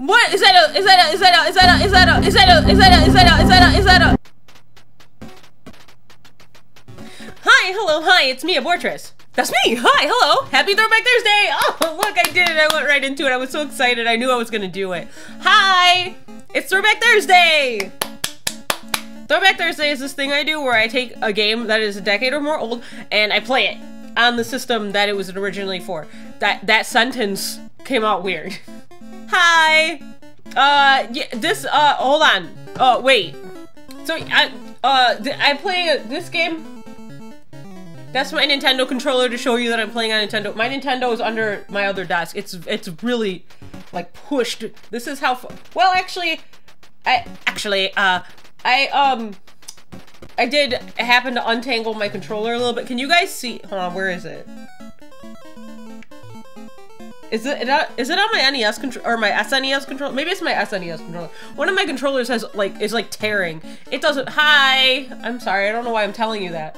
What? Is that a... Hi, hello, hi, it's me, Abortress. That's me! Hi, hello! Happy Throwback Thursday! Oh, look, I did it! I went right into it. I was so excited. I knew I was gonna do it. Hi! It's Throwback Thursday! Throwback Thursday is this thing I do where I take a game that is a decade or more old and I play it on the system that it was originally for. That sentence came out weird. Hi! Yeah, this, hold on. Oh, wait. So, I play this game. That's my Nintendo controller to show you that I'm playing on Nintendo. My Nintendo is under my other desk. It's really, like, pushed. This is how well, actually, I did happen to untangle my controller a little bit. Can you guys see? Hold on, where is it? Is it on my NES control or my SNES controller? Maybe it's my SNES controller. One of my controllers is like tearing. It doesn't. Hi, I'm sorry. I don't know why I'm telling you that.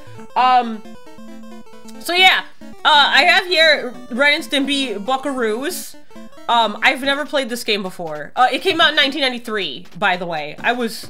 So yeah, I have here Ren and Stimpy Buckaroos. I've never played this game before. It came out in 1993, by the way. I was...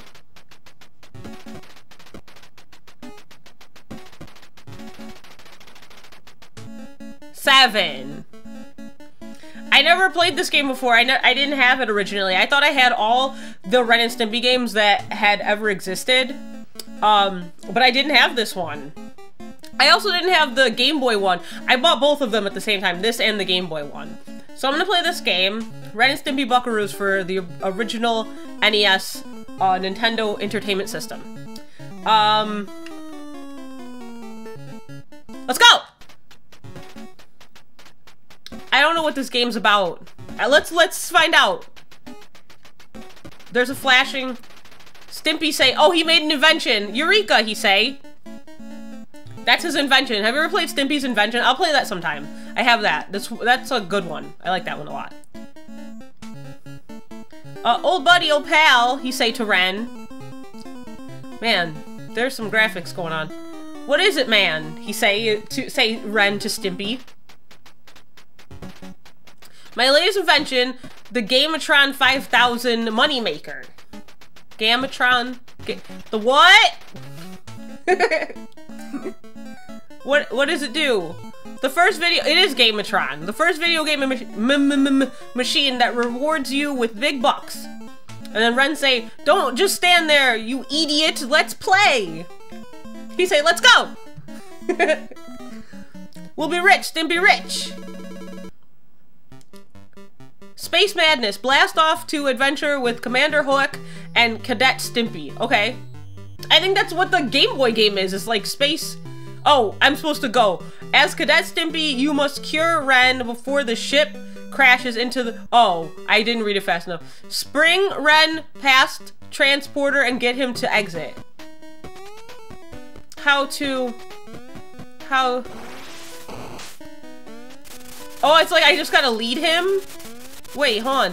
seven. I never played this game before. I didn't have it originally. I thought I had all the Ren and Stimpy games that had ever existed. But I didn't have this one. I also didn't have the Game Boy one. I bought both of them at the same time, this and the Game Boy one. So I'm gonna play this game, Ren and Stimpy Buckaroos, for the original NES Nintendo Entertainment System. Let's go! I don't know what this game's about. Let's find out. There's a flashing... Stimpy say, oh, he made an invention. Eureka, he say. That's his invention. Have you ever played Stimpy's Invention? I'll play that sometime. I have that. That's a good one. I like that one a lot. Old buddy, old pal, he say to Ren. Man, there's some graphics going on. What is it, man? He say Ren to Stimpy. My latest invention, the Gamatron 5000 Moneymaker. Gamatron... the what? What does it do? The first video... It is Gamatron. The first video game machine that rewards you with big bucks. And then Ren say, don't just stand there, you idiot. Let's play. He say, let's go. We'll be rich. Stimpy rich. Space Madness. Blast off to adventure with Commander Hoek and Cadet Stimpy. Okay. I think that's what the Game Boy game is. It's like space... Oh, I'm supposed to go. As Cadet Stimpy, you must cure Ren before the ship crashes into the... Oh, I didn't read it fast enough. Spring Ren past transporter and get him to exit. How... Oh, it's like I just gotta lead him? Wait, hold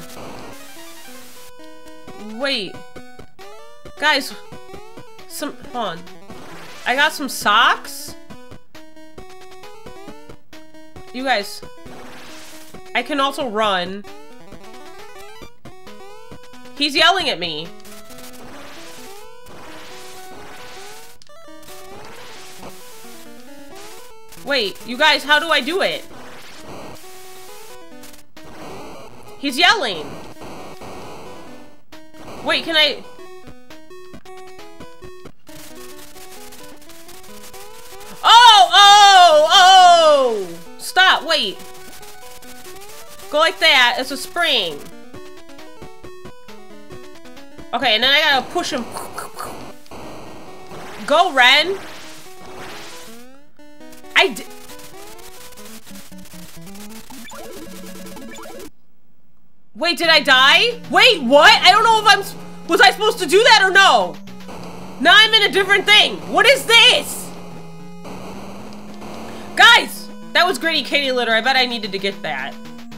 on. Wait. Guys. Hold on. I got some socks? You guys. I can also run. He's yelling at me. Wait, you guys, how do I do it? He's yelling. Wait, can I... Oh! Stop, wait. Go like that, it's a spring. Okay, and then I gotta push him. Go, Ren. Wait, did I die? Wait, what? I don't know if was I supposed to do that or no? Now I'm in a different thing. What is this? Guys, that was Gritty Kitty Litter. I bet I needed to get that.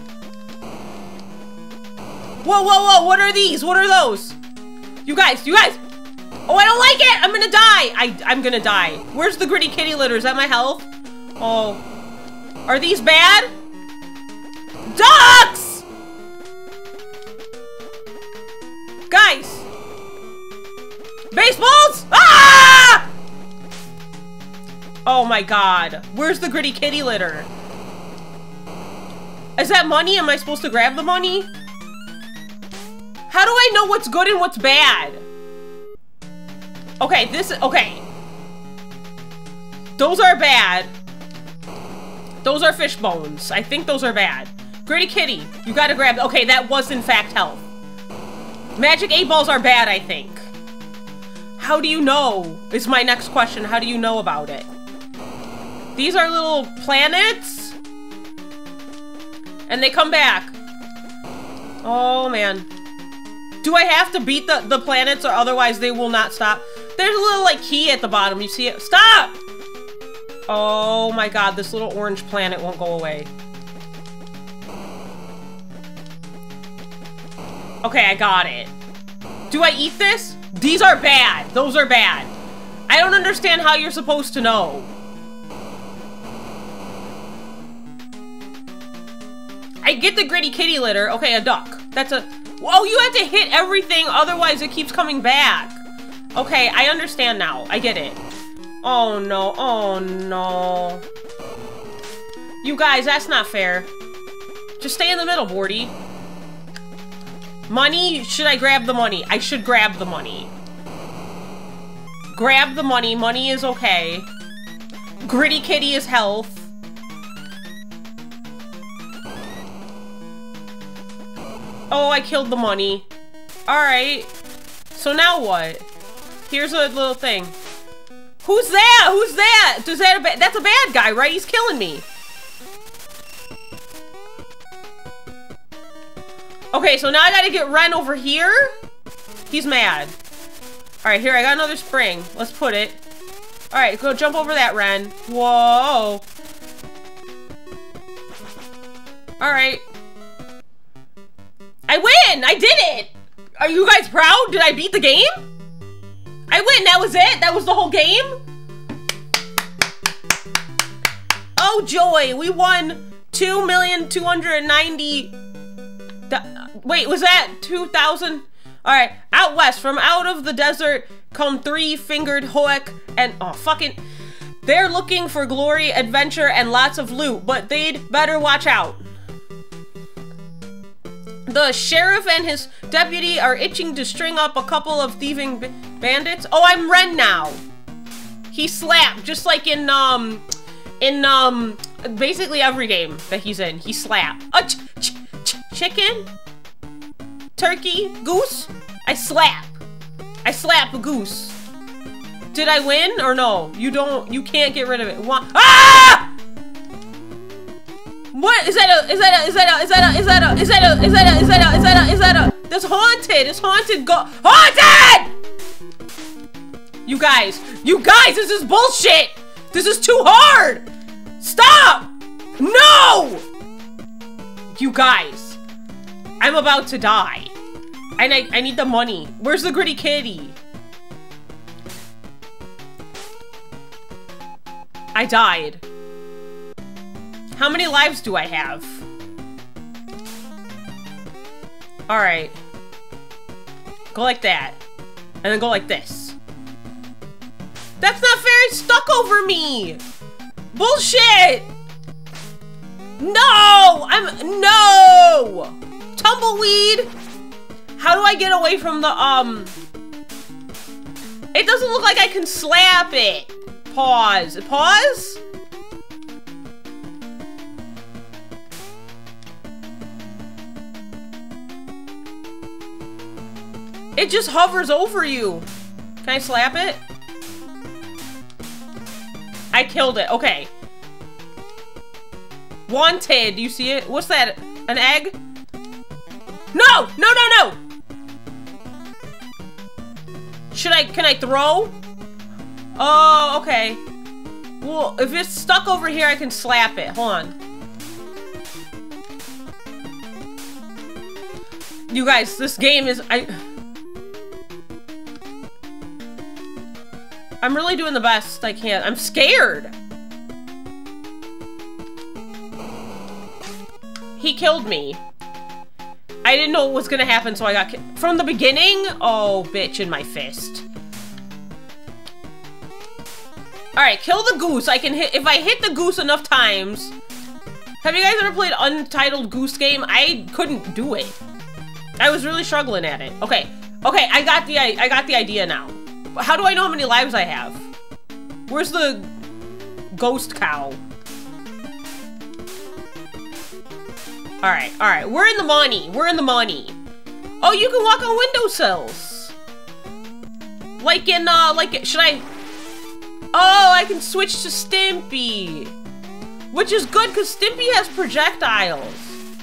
Whoa, whoa, whoa, what are these? What are those? You guys. Oh, I don't like it. I'm gonna die. I'm gonna die. Where's the Gritty Kitty Litter? Is that my health? Oh. Are these bad? Ducks! Baseballs! Ah! Oh my god. Where's the gritty kitty litter? Is that money? Am I supposed to grab the money? How do I know what's good and what's bad? Okay, okay. Those are bad. Those are fish bones. I think those are bad. Gritty kitty, you gotta grab, okay, that was in fact health. Magic 8 balls are bad, I think. How do you know? Is my next question. How do you know about it? These are little planets. And they come back. Oh, man. Do I have to beat the planets or otherwise they will not stop? There's a little, like, key at the bottom. You see it? Stop! Oh, my God. This little orange planet won't go away. Okay, I got it. Do I eat this? These are bad. Those are bad. I don't understand how you're supposed to know. I get the gritty kitty litter. Okay, a duck. That's a... Oh, you have to hit everything, otherwise it keeps coming back. Okay, I understand now. I get it. Oh, no. Oh, no. You guys, that's not fair. Just stay in the middle, Bordy. Money? Should I grab the money? I should grab the money. Grab the money. Money is okay. Gritty kitty is health. Oh, I killed the money. Alright. So now what? Here's a little thing. Who's that? Who's that? That's a bad guy, right? He's killing me. Okay, so now I gotta get Ren over here. He's mad. Alright, here, I got another spring. Let's put it. Alright, go jump over that, Ren. Whoa. Alright. I win! I did it! Are you guys proud? Did I beat the game? I win! That was it? That was the whole game? Oh, joy! We won 2,290,000... Wait, was that 2,000? Alright, out west, from out of the desert come three-fingered Hoek and... Oh, fucking... They're looking for glory, adventure, and lots of loot, but they'd better watch out. The sheriff and his deputy are itching to string up a couple of thieving bandits. Oh, I'm Ren now. He slapped, just like in basically every game that he's in. He slapped. Chicken? Turkey? Goose? I slap. I slap a goose. Did I win or no? You can't get rid of it. Ah! What is that that's haunted. It's haunted. Haunted! You guys, this is bullshit. This is too hard. Stop! No! You guys, I'm about to die. And I need the money. Where's the gritty kitty? I died. How many lives do I have? Alright. Go like that. And then go like this. That's not fair! It's stuck over me! Bullshit! No! No! Tumbleweed! How do I get away from the, It doesn't look like I can slap it. Pause. Pause? It just hovers over you. Can I slap it? I killed it. Okay. Wanted. You see it? What's that? An egg? No! No, no, no! Can I throw? Oh, okay. Well, if it's stuck over here, I can slap it. Hold on. You guys, this game is... I'm really doing the best I can. I'm scared. He killed me. I didn't know what was gonna happen, so I got from the beginning. Oh, bitch in my fist. Alright, kill the goose. I can hit, if I hit the goose enough times. Have you guys ever played Untitled Goose Game? I couldn't do it. I was really struggling at it. Okay, okay, I got the idea now. How do I know how many lives I have? Where's the ghost cow? Alright, we're in the money. We're in the money. Oh, you can walk on windowsills. Like in, should I? Oh, I can switch to Stimpy. Which is good, because Stimpy has projectiles.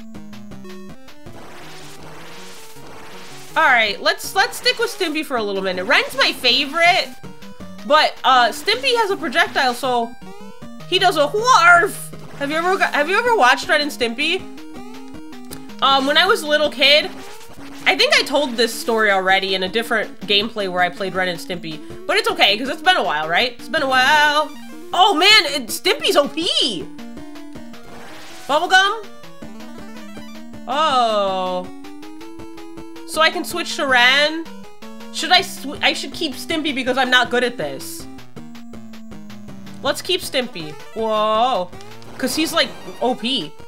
Alright, let's stick with Stimpy for a little minute. Ren's my favorite, but Stimpy has a projectile, so he does a wharf. Have you ever watched Ren and Stimpy? When I was a little kid, I think I told this story already in a different gameplay where I played Ren and Stimpy, but it's okay because it's been a while, right? It's been a while. Oh man, Stimpy's OP. Bubblegum? Oh. So I can switch to Ren? Should I should keep Stimpy because I'm not good at this. Let's keep Stimpy. Whoa. Because he's like OP.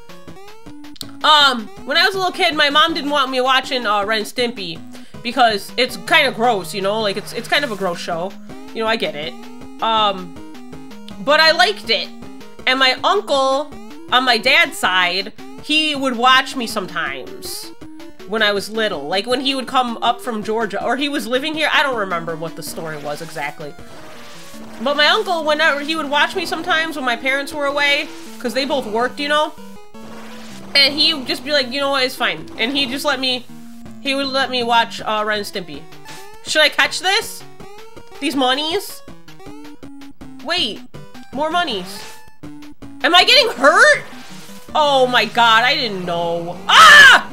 When I was a little kid, my mom didn't want me watching Ren and Stimpy because it's kind of gross, you know? Like, it's kind of a gross show. You know, I get it. But I liked it. And my uncle, on my dad's side, he would watch me sometimes when I was little. Like, when he would come up from Georgia, or he was living here. I don't remember what the story was exactly. But my uncle, whenever he would watch me sometimes when my parents were away, because they both worked, you know? And he would just be like, you know what, it's fine. And he would let me watch Ren and Stimpy. Should I catch this? These monies? Wait, more monies. Am I getting hurt? Oh my god, I didn't know. Ah!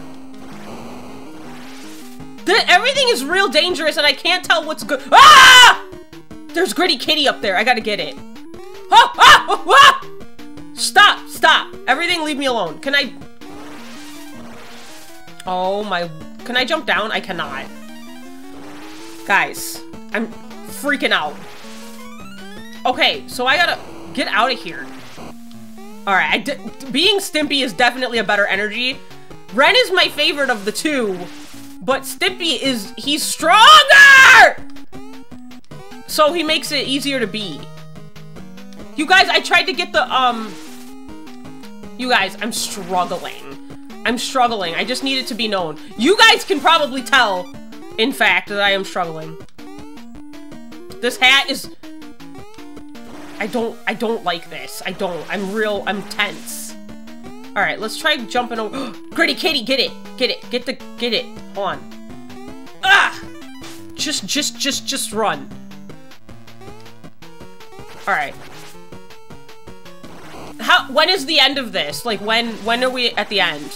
Everything is real dangerous and I can't tell what's good. Ah! There's Gritty Kitty up there, I gotta get it. Ah! Ah! Ah! Stop, stop. Everything leave me alone. Can I? Oh my, can I jump down? I cannot. Guys, I'm freaking out. Okay, so I gotta get out of here. Alright, being Stimpy is definitely a better energy. Ren is my favorite of the two, but Stimpy he's stronger! So he makes it easier to beat. You guys, I tried to get the, you guys, I'm struggling. I'm struggling. I just need it to be known. You guys can probably tell, in fact, that I am struggling. This hat is... I don't like this. I'm tense. Alright, let's try jumping over. Gritty Kitty, get it. Get it. Get it. Hold on. Ah! Just run. Alright. When is the end of this? Like, when are we at the end?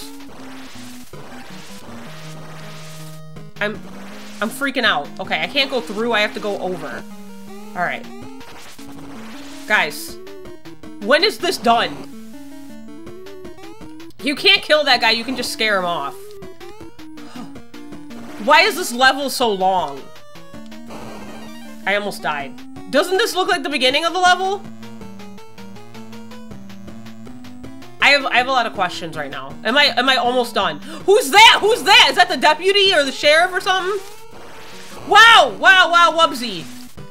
I'm freaking out. Okay, I can't go through, I have to go over. Alright. Guys, when is this done? You can't kill that guy, you can just scare him off. Why is this level so long? I almost died. Doesn't this look like the beginning of the level? I have a lot of questions right now. Am I almost done? Who's that? Who's that? Is that the deputy or the sheriff or something? Wow! Wow, wow, Wubsy.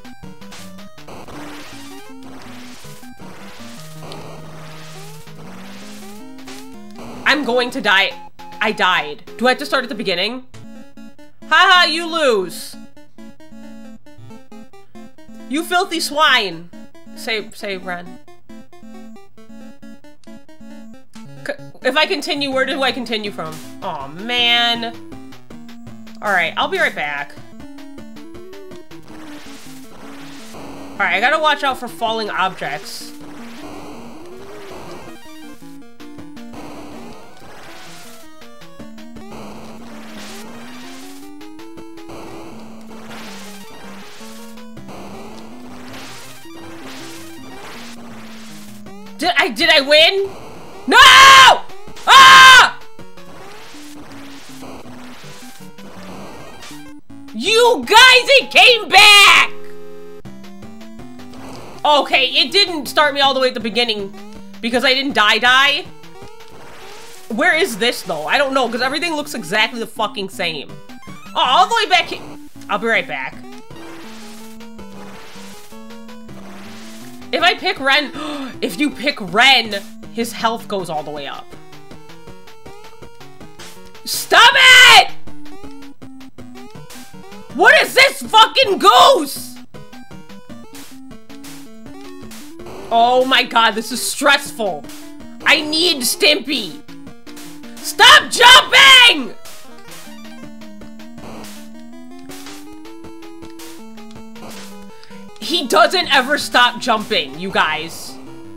I'm going to die. I died. Do I have to start at the beginning? Haha, you lose. You filthy swine. Say Ren. If I continue, where do I continue from? Aw, man. Alright, I'll be right back. Alright, I gotta watch out for falling objects. Did I win? No! Ah! You guys, it came back! Okay, it didn't start me all the way at the beginning because I didn't die. Where is this, though? I don't know, because everything looks exactly the fucking same. Oh, all the way back here. I'll be right back. If I pick Ren, if you pick Ren, his health goes all the way up. Stop it! What is this fucking goose? Oh my god, this is stressful. I need Stimpy. Stop jumping! He doesn't ever stop jumping, you guys.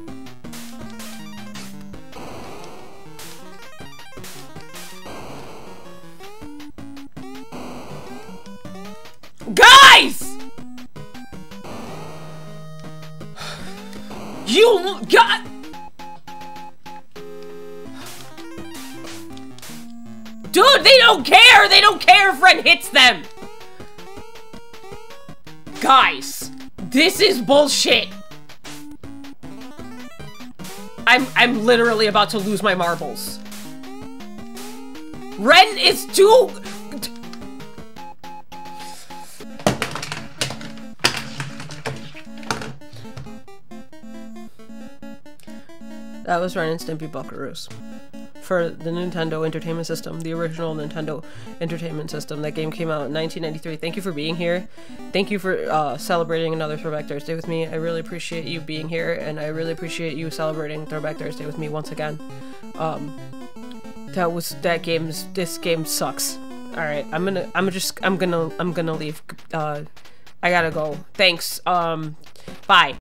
Guys! You got... Dude, they don't care! They don't care if Ren hits them! Guys, this is bullshit! I'm literally about to lose my marbles. Ren is too... That was Ren and Stimpy Buckaroos. For the Nintendo Entertainment System, the original Nintendo Entertainment System. That game came out in 1993. Thank you for being here. Thank you for celebrating another Throwback Thursday with me. I really appreciate you being here, and I really appreciate you celebrating Throwback Thursday with me once again. This game sucks. Alright, I'm gonna leave. I gotta go. Thanks. Bye.